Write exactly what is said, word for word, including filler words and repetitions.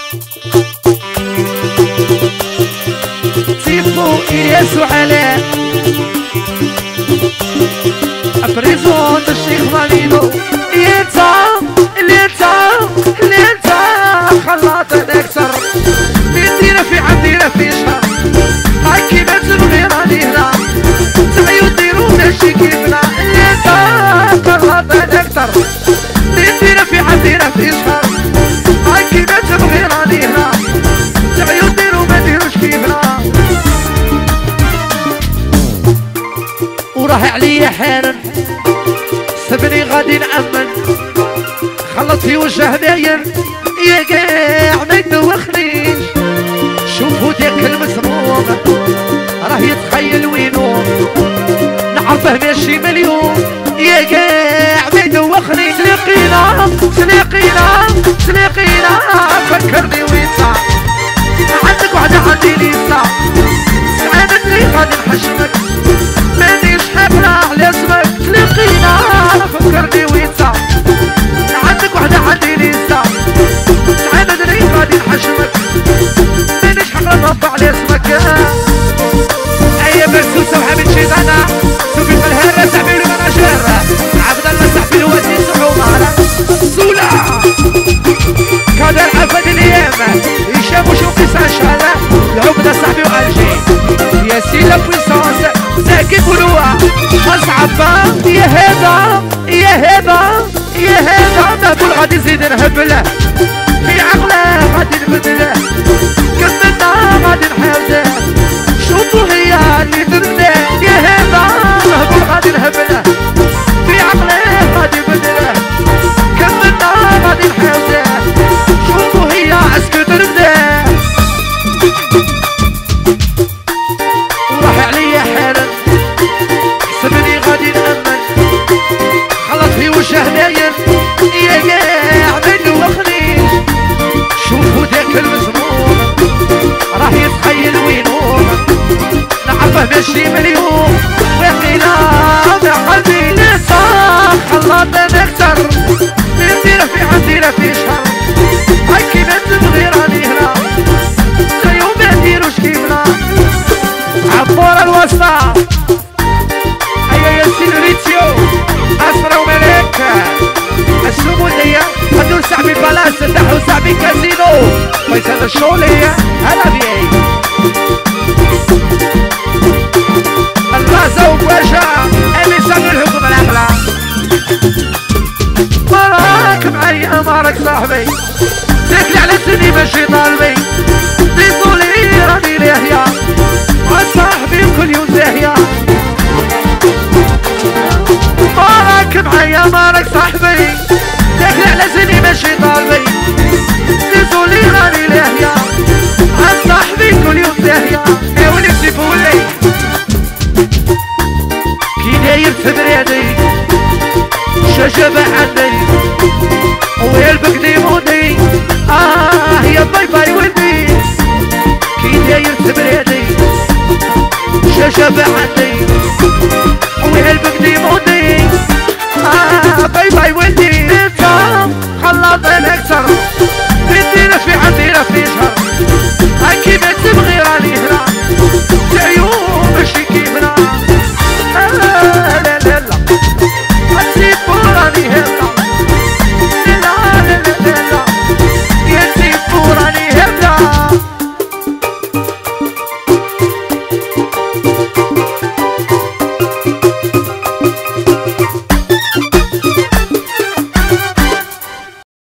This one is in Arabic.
تيفو إلياس وعلاء بريزون الشيخ مالينو اللي انت اللي انت اللي انت خلاطنا اكثر ندينا في عندنا في شهر هاي كيما تنولي راني هنا تعيو ديرو ماشي كيفنا اللي انت خلاطنا اكثر ندينا في عندنا في شهر هاي كيما تنولي راني هنا تعيو ديرو ما ديروش كيفنا وراه عليا حارن سبني غادي نأمن خلط في وجه داير يا قاع ما يدوخنيش شوفوا ديك المسموم راه يتخيل وينو نعرفه ماشي مليون يا قاع ما يدوخنيش تلاقينا تلاقينا تلاقينا فكرني وينسى عندك وحدة عندي ليسا سعادتني غادي نحشمك مانيش حافلة على اسمك تلاقينا فكرني وينسى عندك وحدة عندي ليسا سعادتني غادي نحشمك مانيش حافلة نرفع على اسمك أيا برسوسة وحبيب شيطانة سوفي في الهرة سحبي لي مناجر عبد الله سحبي له وزير سحومة سولا كادر عفد اليام هشام وشوقي ساشالة العقدة صاحبي والجي يا سي لا بويسونس زاكي بلوة أصعبة يا هذا يا هذا يا هذا نقول غادي نزيد نهبله في عقله غادي نبدله كملنا غادي نحاوله شوفوا هي اللي درنا يا هذا نقول غادي نهبله في عقله غادي نبدله كملنا غادي نحاوله شوفوا هي عسكر درنا وراح عليا حالا سبني غادي نأمن خلط في وجه داير يا قاع ما يدوخنيش شوفوا داك المسموم راه يتخيل وينو نعرفه ماشي مليون ويقينا بقلبي لسا خلطنا نكتر نديره في عندنا في شهر هاي كيما تبغي راني هنا تايو ما نديروش كيفنا عبورة الوسطى هيا يا سينوريتيو أسرى وملاك الشمولية هدول صاحبي بلاس تحو صاحبي كازينو فيصل الشولية هلا بيي الرازة وباشا اللي سامي الحكم الأغلى مراك معايا مارك صاحبي تاكلي على سني ماشي طالبي ليطولي راني ليهيا صاحبي كل يوم زاهية مارك معايا مارك صاحبي تاكلي على سني ماشي طالبي